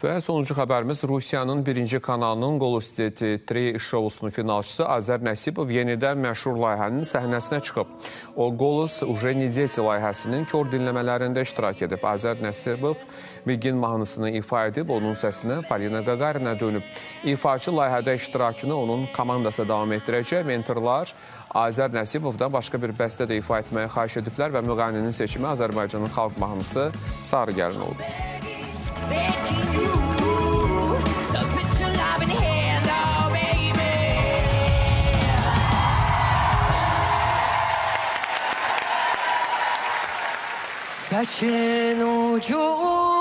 Və sonuncu xəbərimiz Rusiyanın birinci kanalının Golosteti 3 şousunun finalçısı Azər Nəsibov yenidən məşhur layihənin səhnəsinə çıxıb. O, Golos Uje Ne Deti layihəsinin kör dinləmələrində iştirak edib. Azər Nəsibov Migin mahnısını ifa edib, onun səsinə Polina Gagarinə dönüb. İfaçı layihədə iştirakını onun komandası davam etdirəcək. Mentorlar Azər Nəsibovdan başqa bir bəstə də ifa etməyə xahiş ediblər və müğənninin seçimi Azərbaycanın xalq mahnısı Sarı Gəlin oldu. Saçın ucu